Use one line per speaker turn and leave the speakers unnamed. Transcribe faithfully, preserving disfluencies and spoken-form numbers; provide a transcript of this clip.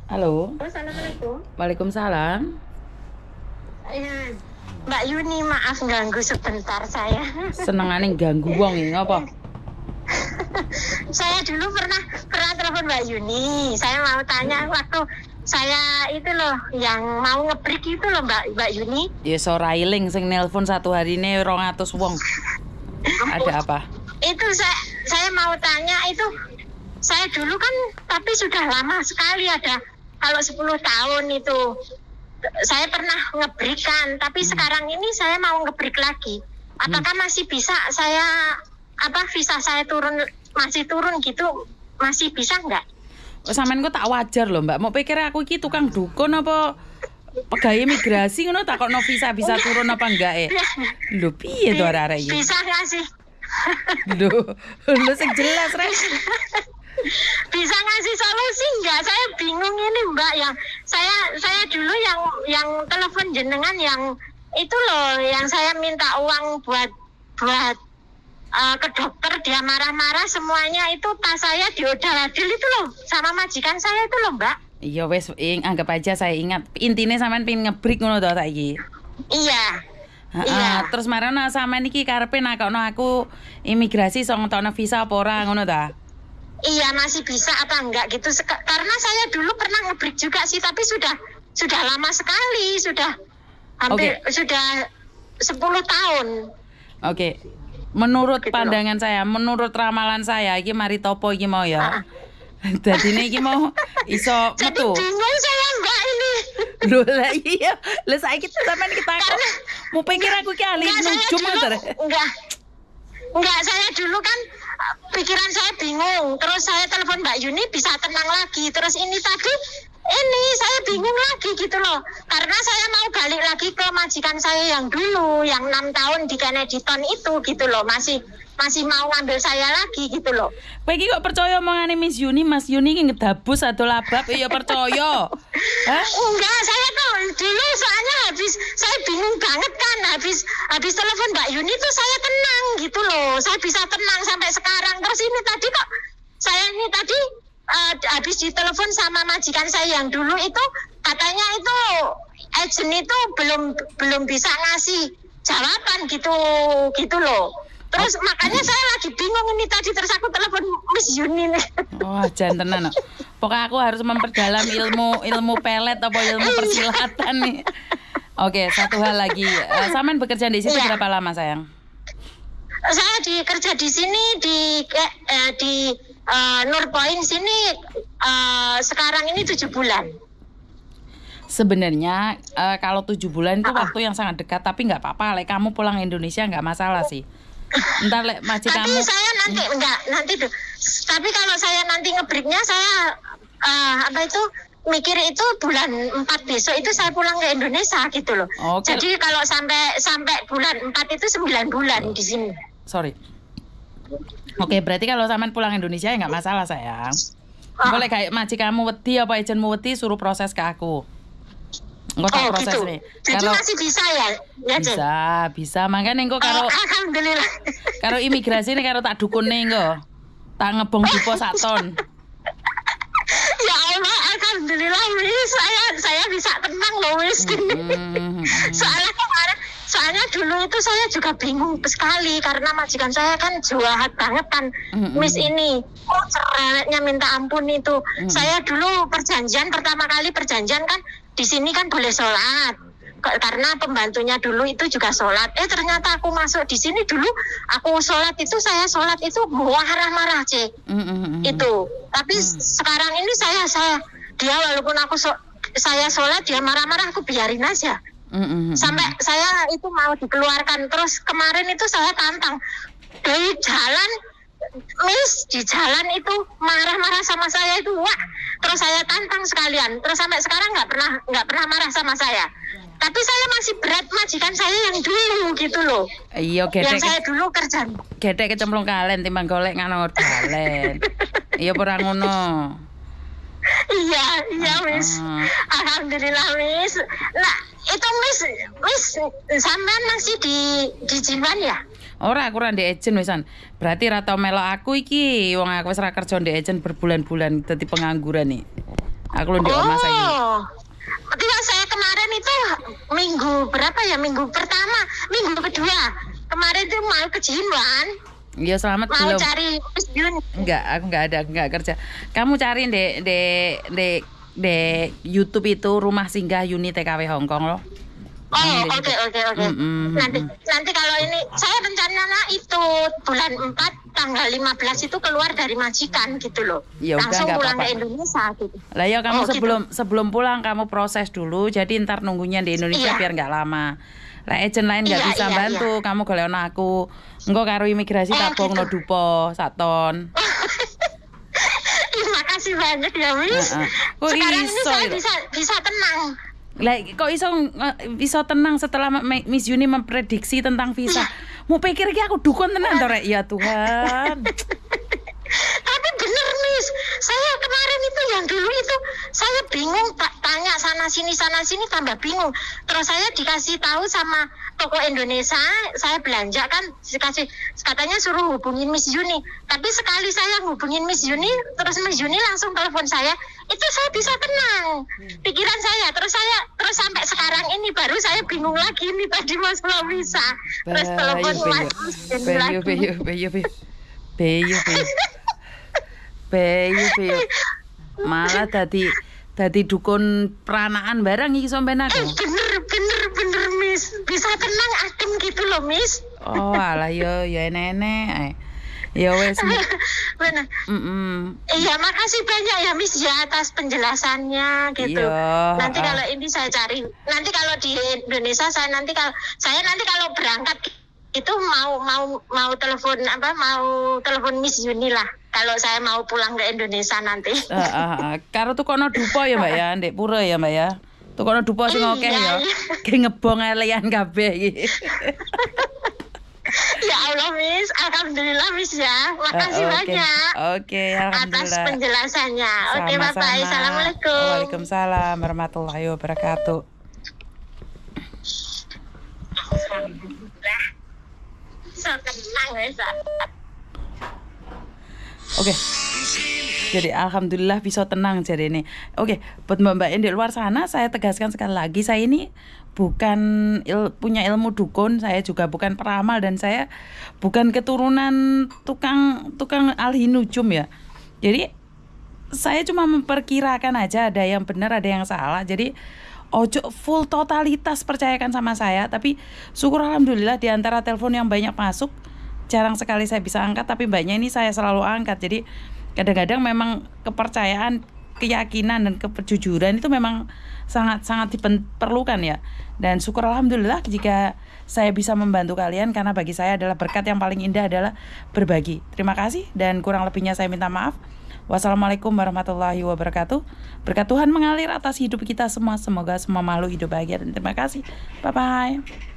Halo.
Assalamualaikum.
Waalaikumsalam.
Ya, Mbak Yuni, maaf ganggu sebentar saya.
Senengane ganggu wong iki ngopo?
Saya dulu pernah pernah telepon Mbak Yuni. Saya mau tanya waktu saya itu loh yang mau ngebreak itu loh Mbak Mbak Yuni.
Ya so railing sing nelpon satu hari ini rong atus wong. Ada apa?
Itu saya saya mau tanya itu saya dulu kan tapi sudah lama sekali ada kalau sepuluh tahun itu saya pernah ngebreak kan, tapi hmm. sekarang ini saya mau ngebreak lagi. Apakah hmm. masih bisa saya apa visa saya turun masih turun gitu masih bisa nggak?
Sampean kok tak wajar loh Mbak. Mau pikir aku iki tukang dukun apa pegawai imigrasi ngono takokno visa bisa turun apa enggak eh. Lho piye to arek iki?
Bisa nggak sih?
Lho, lho sing jelas rek.
Bisa ngasih solusi nggak? Saya bingung ini Mbak, yang saya saya dulu yang yang telepon jenengan yang itu loh yang saya minta uang buat buat uh, ke dokter, dia marah-marah semuanya itu tas saya diodal-adil itu loh sama majikan saya itu loh Mbak.
Iya wes ing anggap aja saya ingat. Intine sampean pengen ngebreak ngono to saiki.
Iya.
Heeh,
iya.
Terus marana sampean iki karepe nakokno aku imigrasi iso ngetokno visa apa ora ngono ta?
Iya, masih bisa apa enggak gitu. Sek- karena saya dulu pernah ngebreak juga sih, tapi sudah sudah lama sekali, sudah hampir okay. sudah sepuluh tahun.
Oke. Okay. Menurut
gitu
pandangan
loh.
saya, menurut ramalan saya, iki mari topo iki mau ya. Dadine iki mau iso
metu. Jadi bingung saya Mbak ini.
Lho lah iya. Lah saiki sampean kita kok mau pikir aku ki ahli nujum ngono.
Enggak. Enggak, saya dulu kan pikiran saya bingung. Terus saya telepon Mbak Yuni bisa tenang lagi. Terus ini tadi ini saya bingung lagi gitu loh. Karena saya mau balik lagi ke majikan saya yang dulu, yang enam tahun di Kennedy-Town itu gitu loh. Masih masih mau ngambil saya lagi gitu loh.
Kowe iki kok percaya omongane Miss Yuni, Mas Yuni iki ngedabus atau labab ya percaya.
Hah? Enggak, saya tuh dulu soalnya habis saya bingung banget kan habis habis telepon Mbak Yuni tuh saya tenang gitu loh. Saya bisa tenang sampai sekarang. Terus ini tadi kok saya ini tadi uh, habis ditelepon sama majikan saya yang dulu itu katanya itu agent itu belum belum bisa ngasih jawaban gitu gitu loh. Terus oh. makanya saya lagi bingung ini tadi terus aku telepon Miss Yuni nih.
Wah, oh, jantenan. Pokoknya aku harus memperdalam ilmu ilmu pelet atau ilmu persilatan nih. Oke, satu hal lagi. Uh, Saman bekerja di situ iya. berapa lama, sayang?
Saya di kerja di sini di eh, di uh, Nurpoint sini uh, sekarang ini tujuh bulan.
Sebenarnya uh, kalau tujuh bulan itu uh-uh. waktu yang sangat dekat, tapi nggak apa-apa. Like, kamu pulang Indonesia nggak masalah sih. Ntar le, maji
tapi
kamu.
saya nanti hmm. enggak nanti tuh. Tapi kalau saya nanti ngebreaknya saya uh, apa itu mikir itu bulan empat besok itu saya pulang ke Indonesia gitu loh. Okay. Jadi kalau sampai sampai bulan empat itu sembilan bulan oh. di sini.
Sorry. Oke, okay, berarti kalau sampean pulang Indonesia ya nggak masalah sayang. Oh. Boleh kayak maji kamu wedi apa agentmu wedi suruh proses ke aku. Engko tak
oh,
proses
gitu.
nih.
Jadi kalo, masih bisa ya? Ya
bisa, Jen? Bisa. Makanya engko karo
oh, alhamdulillah.
Karo imigrasi nih karo tak dukun nih engko. Tak ngebong dipo sak ton.
Ya Allah, alhamdulillah wis saya saya bisa tenang loh wis. Mm-hmm. Soalnya kemarin soalnya dulu itu saya juga bingung sekali karena majikan saya kan jahat banget kan. Mm-hmm. Miss ini. Oh, cerewetnya minta ampun itu. Mm-hmm. Saya dulu perjanjian pertama kali perjanjian kan di sini kan boleh sholat karena pembantunya dulu itu juga sholat. Eh ternyata aku masuk di sini dulu aku sholat itu saya sholat itu marah-marah cek mm-hmm. itu. Tapi mm. sekarang ini saya saya dia walaupun aku so, saya sholat dia marah-marah aku biarin aja. Mm-hmm. Sampai saya itu mau dikeluarkan. Terus kemarin itu saya tantang dari jalan. Miss di jalan itu marah-marah sama saya itu wah terus saya tantang sekalian terus sampai sekarang nggak pernah nggak pernah marah sama saya tapi saya masih berat majikan saya yang dulu gitu loh
iya gedek
yang saya dulu kerja
gedek kecemplung kalen timbang golek nganor kalen iya perang ngono
iya iya Miss uh-uh. Alhamdulillah Miss nah itu Miss Miss sampean masih di di Jiman ya?
Ora, aku ora ndek agent wisan. Berarti ra tau melok aku iki, wong aku wis ra kerja ndek agent berbulan-bulan dadi pengangguran nih. Aku lu di omah saiki.
Oh. Ketika saya kemarin itu minggu berapa ya? Minggu pertama, minggu kedua. Kemarin tuh mau ke Jinwan.
Iya selamat
Mau
belum?
cari Miss Yuni.
Enggak, aku enggak ada, enggak kerja. Kamu cari di di di di YouTube itu Rumah Singgah Yuni T K W Hongkong loh.
Oh, oke oke oke. Nanti nanti kalau ini saya rencana itu bulan empat tanggal lima belas itu keluar dari majikan gitu loh.
Ya udah,
langsung
nggak
pulang
apa-apa.
ke Indonesia gitu.
Lah ya kamu
Oh,
sebelum sebelum pulang kamu proses dulu. Jadi ntar nunggunya di Indonesia
Iya.
biar nggak lama. Lah agent lain nggak
Iya,
bisa
iya,
bantu. Kamu golekno aku. Engko karo imigrasi
Oh,
tabung
gitu.
no dupo saton.
Terima kasih banyak ya Miss.
Heeh. Kok
Sekarang ini
iso
saya
itu?
bisa bisa tenang.
Lah kok iso eh, iso tenang setelah Ma- Miss Yuni memprediksi tentang visa. Mau pikir iki aku dukun tenan to rek ya Tuhan.
Tapi bener Miss, saya kemarin itu yang dulu itu saya bingung tak tanya sana sini sana sini tambah bingung. Terus saya dikasih tahu sama toko Indonesia, saya belanja kan dikasih katanya suruh hubungin Miss Yuni. Tapi sekali saya hubungin Miss Yuni, terus Miss Yuni langsung telepon saya, itu saya bisa tenang pikiran saya. Terus saya terus sampai sekarang ini baru saya bingung lagi nih tadi masalah visa. Terus telepon Mas Yuni
Beyo
lagi.
beyo beyo beyo. Beyo beyo. Beyo beyo. Malah tadi tadi dukun peranaan barang iki sampean
Eh
aku.
bener bener bener Miss, bisa tenang adem gitu loh Miss.
Oh alah yo yo enek-enek. Ya wes.
Bener.
Mm-mm.
Iya makasih banyak ya Miss ya atas penjelasannya gitu.
Iya,
Nanti
ah.
kalau ini saya cari. Nanti kalau di Indonesia saya nanti kalau saya nanti kalau berangkat itu mau mau mau telepon apa mau telepon Miss Yuni lah. Kalau saya mau pulang ke Indonesia nanti.
Heeh, heeh. Karo tukono dupo ya Mbak ya, Ndek Pura ya Mbak ya. Tukono dupo sing akeh ya.
Iya, iya.
Ki ngebong elean kabeh iki.
Ya Allah Miss, alhamdulillah Miss ya. Makasih
Eh, oke.
banyak
Oke,
atas
alhamdulillah.
penjelasannya. Oke,
Sama-sama.
Bapak. Assalamualaikum.
Waalaikumsalam warahmatullahi wabarakatuh.
Alhamdulillah. So tenang Miss.
Oke. Jadi alhamdulillah bisa tenang jadi ini. Oke, buat mbak-mbak yang di luar sana saya tegaskan sekali lagi, saya ini bukan il, punya ilmu dukun, saya juga bukan peramal dan saya bukan keturunan tukang tukang alhinujum ya. Jadi saya cuma memperkirakan aja ada yang benar ada yang salah. Jadi ojo full totalitas percayakan sama saya, tapi syukur alhamdulillah di antara telepon yang banyak masuk jarang sekali saya bisa angkat, tapi mbaknya ini saya selalu angkat. Jadi kadang-kadang memang kepercayaan, keyakinan dan kejujuran itu memang sangat-sangat diperlukan ya. Dan syukur alhamdulillah jika saya bisa membantu kalian, karena bagi saya adalah berkat yang paling indah adalah berbagi. Terima kasih dan kurang lebihnya saya minta maaf. Wassalamualaikum warahmatullahi wabarakatuh. Berkat Tuhan mengalir atas hidup kita semua. Semoga semua makhluk hidup bahagia dan terima kasih. Bye bye.